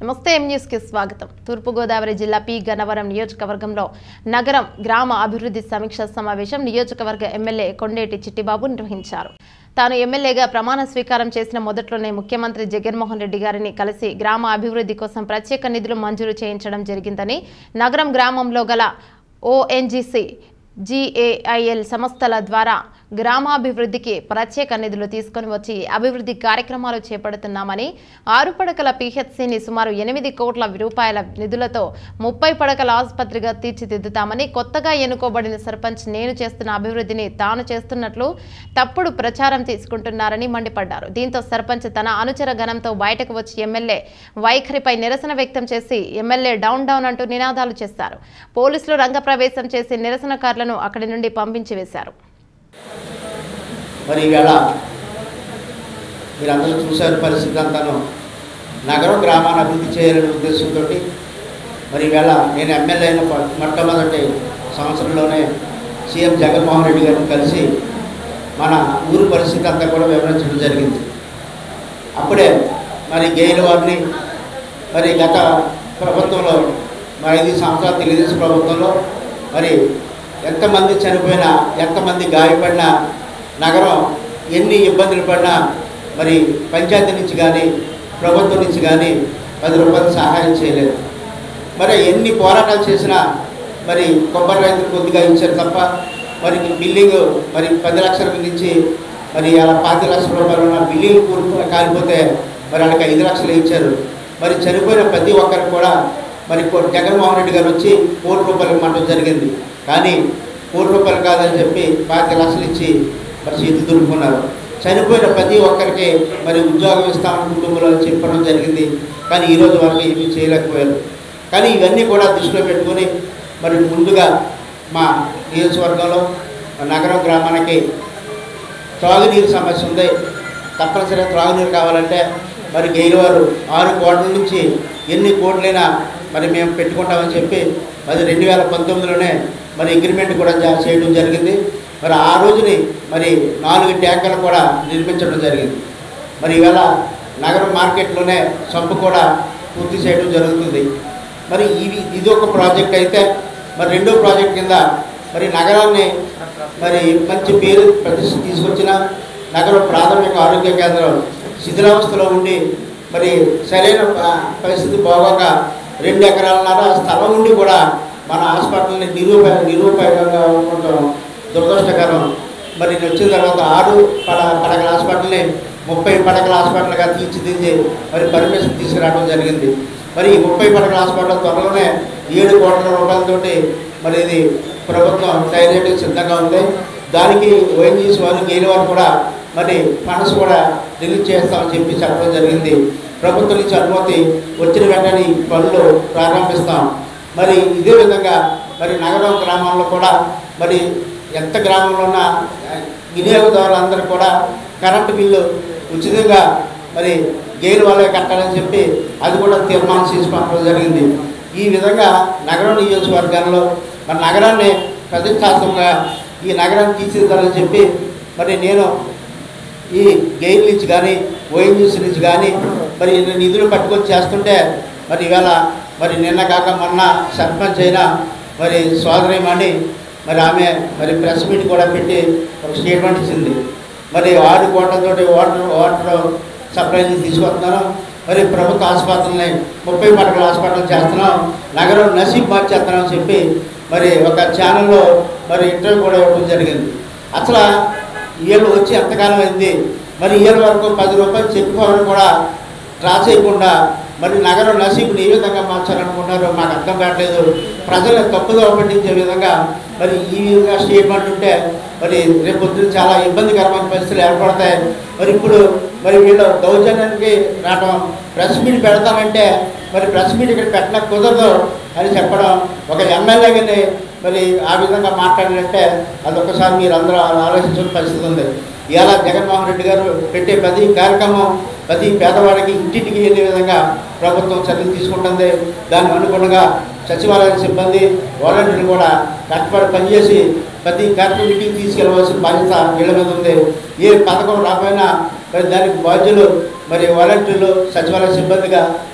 నమస్తే M news కి స్వాగతం. తూర్పు గోదావరి జిల్లా పి గన్నవరం నియోజకవర్గంలో నగరం గ్రామ అభివృద్ధి సమీక్ష సమావేశం నియోజకవర్గ ఎమ్మెల్యే కొండేటి చిట్టిబాబు నిర్వహించారు. తాను ఎమ్మెల్యేగా ప్రమాణ స్వీకారం చేసిన మొదట్లోనే ముఖ్యమంత్రి జగన్మోహన్ రెడ్డి గారిని కలిసి గ్రామ అభివృద్ధి కోసం ప్రత్యేక నిధులు మంజూరు చేయించడం జరిగిందని, నగరం గ్రామంలో గల ఓఎన్జీసీ GAIL సంస్థల ద్వారా గ్రామాభివృద్ధికి ప్రత్యేక నిధులు తీసుకొని వచ్చి అభివృద్ధి కార్యక్రమాలు చేపడుతున్నామని, 6 పడకల PHCని సుమారు 8 కోట్ల రూపాయల నిధులతో 30 పడకల ఆసుపత్రిగా తీర్చిదిద్దుతామని, కొత్తగా ఎన్నుకోబడిన సర్పంచ్ నేను చేస్తున్న అభివృద్ధిని తాను చేస్తున్నట్లు తప్పుడు ప్రచారం తీసుకుంటున్నారని మండిపడ్డారు. దీంతో సర్పంచ్ తన అనుచర గణంతో బయటకు వచ్చి ఎమ్మెల్యే వైఖరిపై నిరసన వ్యక్తం చేసి ఎమ్మెల్యే డౌన్ డౌన్ అంటూ నినాదాలు చేశారు. పోలీసులు రంగప్రవేశం చేసి నిరసనకారులను అక్కడి నుండి పంపించి వేశారు. మరి ఈవేళ మీరందరూ చూశారు పరిస్థితి అంతాను. నగరం గ్రామాన్ని అభివృద్ధి చేయాలనే ఉద్దేశంతో మరి ఈవేళ నేను ఎమ్మెల్యే అయిన మొట్టమొదటి సంవత్సరంలోనే సీఎం జగన్మోహన్ రెడ్డి గారిని కలిసి మన ఊరు పరిస్థితి అంతా కూడా వివరించడం జరిగింది. అప్పుడే మరి గెయిల్ వారిని మరి గత ప్రభుత్వంలో మరి 5 సంవత్సరాల తెలుగుదేశం ప్రభుత్వంలో మరి ఎంతమంది చనిపోయినా, ఎంతమంది గాయపడినా, నగరం ఎన్ని ఇబ్బందులు పడినా మరి పంచాయతీ నుంచి కానీ ప్రభుత్వం నుంచి కానీ 10 రూపాయలు సహాయం చేయలేదు. మరి ఎన్ని పోరాటాలు చేసినా మరి కొబ్బరి రైతులు కొద్దిగా ఇచ్చారు తప్ప మరి బిల్డింగ్ మరి 10 లక్షల నుంచి మరి అలా 5 లక్షల రూపాయలు ఉన్న బిల్డింగ్ కాలిపోతే మరి వాళ్ళకి 5 లక్షలు ఇచ్చారు. మరి చనిపోయిన ప్రతి ఒక్కరికి కూడా మరి జగన్మోహన్ రెడ్డి గారు వచ్చి 1 కోటి రూపాయలు ఇవ్వడం జరిగింది. కానీ 1 కోటి రూపాయలు కాదని చెప్పి 5 లక్షలు ఇచ్చి మరి చేతి దులుపుకున్నారు. చనిపోయిన ప్రతి ఒక్కరికి మరి ఉద్యోగం ఇస్తామని కుటుంబంలో చెప్పడం జరిగింది. కానీ ఈరోజు వాళ్ళు ఏమీ చేయలేకపోయారు. కానీ ఇవన్నీ కూడా దృష్టిలో పెట్టుకొని మరి ముందుగా మా నియోజకవర్గంలో నగరం గ్రామానికి త్రాగునీరు సమస్య ఉంది. తప్పనిసరిగా త్రాగునీరు కావాలంటే మరి గెయిల్ వారు 6 కోట్ల నుంచి ఎన్ని కోట్లైనా మరి మేము పెట్టుకుంటామని చెప్పి అది 2019లోనే మరి అగ్రిమెంట్ కూడా చేయడం జరిగింది. మరి ఆ రోజుని మరి 4 ట్యాంకర్లు కూడా నిర్మించడం జరిగింది. మరి ఈవేళ నగరం మార్కెట్లోనే సంపు కూడా పూర్తి చేయడం జరుగుతుంది. మరి ఇది ఒక ప్రాజెక్ట్ అయితే మరి రెండో ప్రాజెక్ట్ కింద మరి నగరాన్ని మరి మంచి పేరు ప్రతిష్ట తీసుకొచ్చిన నగరం ప్రాథమిక ఆరోగ్య కేంద్రం శిథిలావస్థలో ఉండి మరి సరైన పరిస్థితి బాగోక 2 ఎకరాలన్నర స్థలం ఉండి కూడా మన హాస్పిటల్ని నిరూపయోగంగా ఉండటం దురదృష్టకరం. మరి నేను వచ్చిన తర్వాత 6 పడకల హాస్పిటల్ని 30 పడకల హాస్పిటల్గా తీర్చిదిద్ది మరి పర్మిషన్ తీసుకురావడం జరిగింది. మరి ఈ 30 పడకల హాస్పిటల్ త్వరలోనే 7 కోట్ల రూపాయలతోటి మరి ఇది ప్రభుత్వం తయారీ సిద్ధంగా ఉంది. దానికి ఓఎన్జీసీ వారు గెయిల్ వారు కూడా మరి ఫండ్స్ కూడా రిలీజ్ చేస్తామని చెప్పి చెప్పడం జరిగింది. ప్రభుత్వం నుంచి అనుమతి వచ్చిన వెంటనే పనులు ప్రారంభిస్తాం. మరి ఇదే విధంగా మరి నగరం గ్రామంలో కూడా మరి ఎంత గ్రామంలో ఉన్న వినియోగదారులందరూ కూడా కరెంటు బిల్లు ఉచితంగా మరి గెయిల్ వాళ్ళే కట్టాలని చెప్పి అది కూడా తీర్మానం చేసుకోవడం జరిగింది. ఈ విధంగా నగరం నియోజకవర్గంలో మరి నగరాన్ని ప్రతిష్టాత్మకంగా ఈ నగరాన్ని తీర్చిదిద్దాలని చెప్పి మరి నేను ఈ గెయిల్ నుంచి కానీ ఓఎన్జీసీ నుంచి కానీ మరి నిధులు పట్టుకొచ్చి చేస్తుంటే మరి ఇవాళ మరి నిన్న కాక మొన్న సర్పంచ్ అయినా మరి సోదరిమణి మరి ఆమె మరి ప్రెస్ మీట్ కూడా పెట్టి ఒక స్టేట్మెంట్ ఇచ్చింది. మరి 6 కోట్లతోటి వాటర్ సప్లై తీసుకొస్తున్నాను, మరి ప్రభుత్వ ఆసుపత్రులని 30 పడకల హాస్పిటల్ చేస్తున్నాం, నగరం నసీబ్ మార్చేస్తున్నాం అని చెప్పి మరి ఒక ఛానల్లో మరి ఇంటర్వ్యూ కూడా ఇవ్వడం జరిగింది. అసలు వీళ్ళు వచ్చి ఎంతకాలం అయింది, మరి వీళ్ళ వరకు 10 రూపాయలు చెప్పుకోవాలని కూడా డ్రా చేయకుండా మరి నగరం నసీబుని ఏ విధంగా మార్చాలనుకుంటున్నారో మాకు అర్థం కావట్లేదు. ప్రజలను తప్పుదో పట్టించే విధంగా మరి ఈ విధంగా స్టేట్మెంట్ ఉంటే మరి రేపు పొద్దున చాలా ఇబ్బందికరమైన పరిస్థితులు ఏర్పడతాయి. మరి ఇప్పుడు మరి వీళ్ళు దౌర్జన్యానికి రావడం, ప్రెస్ మీట్ పెడతామంటే మరి ప్రెస్ మీట్ ఇక్కడ పెట్టడం కుదరదు అని చెప్పడం, ఒక ఎమ్మెల్యేగానే మరి ఆ విధంగా మాట్లాడాలంటే అదొకసారి మీరు అందరూ ఆలోచించిన పరిస్థితి ఉంది. ఇలా జగన్మోహన్ రెడ్డి గారు పెట్టే ప్రతి కార్యక్రమం ప్రతి పేదవాడికి ఇంటింటికి వెళ్ళే విధంగా ప్రభుత్వం చర్యలు తీసుకుంటుంది. దానికి అనుగుణంగా సచివాలయ సిబ్బంది వాలంటీర్లు కూడా కష్టపడి పనిచేసి ప్రతి కార్యక్రమం ఇంటికి తీసుకెళ్ళవలసిన బాధ్యత వీళ్ళ మీద ఉంది. ఏ పథకం రాకపోయినా మరి దానికి బాధ్యులు మరి వాలంటీర్లు సచివాలయ సిబ్బందిగా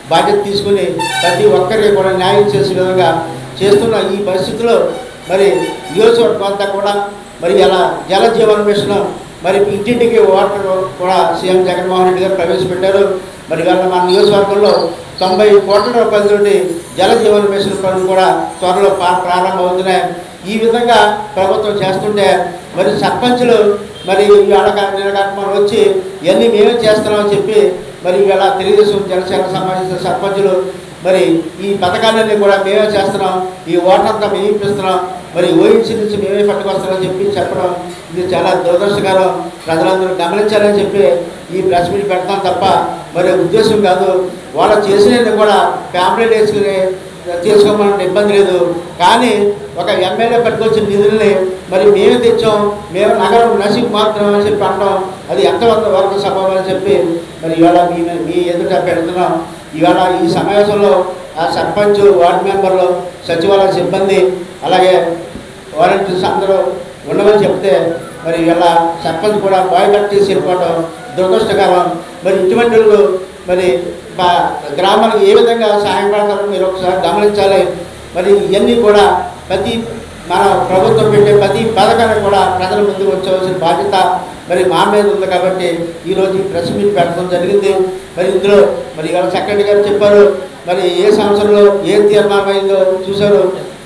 బాధ్యత తీసుకుని ప్రతి ఒక్కరికి కూడా న్యాయం చేసే విధంగా చేస్తున్న ఈ పరిస్థితిలో మరి నియోజకవర్గం అంతా కూడా మరి అలా జల జీవన మిషన్ మరి ఇంటింటికి వాటర్ కూడా సీఎం జగన్మోహన్ రెడ్డి గారు ప్రవేశపెట్టారు. మరి వాళ్ళ మన నియోజకవర్గంలో 90 కోట్ల రూపాయలతోటి జల జీవన మిషన్ పనులు కూడా త్వరలో ప్రారంభమవుతున్నాయి. ఈ విధంగా ప్రభుత్వం చేస్తుంటే మరి సర్పంచులు మరి మనం వచ్చి ఇవన్నీ మేమే చేస్తున్నామని చెప్పి మరి ఇవాళ తెలుగుదేశం జనసేన సంబంధించిన సర్పంచులు మరి ఈ పథకాలన్నీ కూడా మేమే చేస్తున్నాం, ఈ ఓటర్ అంతా మేము ఇప్పిస్తున్నాం, మరి ఓఎన్సీ నుంచి మేమే పట్టుకొస్తామని చెప్పడం ఇది చాలా దురదృష్టకరం. ప్రజలందరూ గమనించాలని చెప్పి ఈ ప్రెస్ మీట్ పెడతాం తప్ప మరి ఉద్దేశం కాదు. వాళ్ళు చేసినవి కూడా ఫ్యామిలీ వేసుకుని తీసుకోమని ఇబ్బంది లేదు. కానీ ఒక ఎమ్మెల్యే పట్టుకొచ్చిన నిధుల్ని మరి మేమే తెచ్చాం, మేము నగరం నసికి మారుతున్నామని చెప్పి అంటాం. అది ఎంతవరకు వరకు సభం అని చెప్పి మరి ఇవాళ మీ ఎదుట పెడుతున్నాం. ఇవాళ ఈ సమావేశంలో ఆ సర్పంచ్, వార్డు మెంబర్లు, సచివాలయ సిబ్బంది, అలాగే వాలంటీర్స్ అందరూ ఉండమని చెప్తే మరి ఇవాళ సర్పంచ్ కూడా బాయ్కట్ చేసి వెళ్ళిపోవడం దురదృష్టకరం. మరి ఇటువంటి వాళ్ళు మరి గ్రామాలకు ఏ విధంగా సహాయపడతారో మీరు ఒకసారి గమనించాలి. మరి ఇవన్నీ కూడా ప్రతి మన ప్రభుత్వం పెట్టే ప్రతి పథకాన్ని కూడా ప్రజల ముందుకు వచ్చవలసిన బాధ్యత మరి మా మీద ఉంది. కాబట్టి ఈరోజు ఈ ప్రెస్ మీట్ పెట్టడం జరిగింది. మరి ఇందులో మరి ఇవాళ సెక్రటరీ గారు చెప్పారు మరి ఏ సంవత్సరంలో ఏ తీర్మానం అయిందో చూశారు.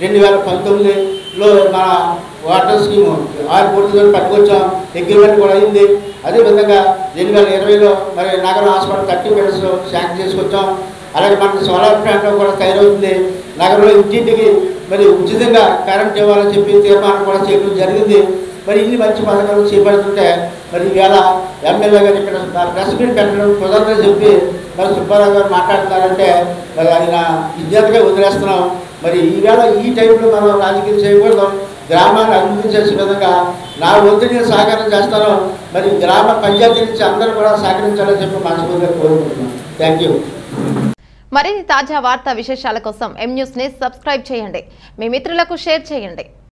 2019లో మన వాటర్ స్కీము 6 కోట్లతో పట్టుకొచ్చాం, అగ్రిమెంట్ కూడా అయింది. అదేవిధంగా 2020లో మరి నగరం హాస్పిటల్ 30 బెడ్స్ శాంక్షన్ చేసుకొచ్చాం. అలాగే మనకి సోలార్ ప్లాంట్ కూడా తయారవుతుంది. నగరంలో ఇంటింటికి మరి ఉచితంగా కరెంట్ ఇవ్వాలని చెప్పి తీర్మానం కూడా చేయడం జరిగింది. మరి ఇన్ని మంచి పథకాలు చేపడుతుంటే మరి ఇవాళ ఎమ్మెల్యే గారు ఇక్కడ ప్రెస్ మీట్ పెట్టడం కుదరదని చెప్పి మరి సుబ్బారావు గారు మాట్లాడుతున్నారంటే మరి ఆయన విద్యార్థిగా వదిలేస్తున్నాం. మరి ఈవేళ ఈ టైంలో మనం రాజకీయం చేయకూడదు. గ్రామాన్ని అభివృద్ధి చేసే విధంగా నా వంతు నేను సహకారం చేస్తాను. మరి గ్రామ పంచాయతీ నుంచి అందరూ కూడా సహకరించాలని చెప్పి మనస్ఫూర్తిగా కోరుకుంటున్నాను. Thank you. మరిన్ని తాజా వార్తా విశేషాల కోసం M News ని సబ్స్క్రైబ్ చేయండి, మీ మిత్రులకు షేర్ చేయండి.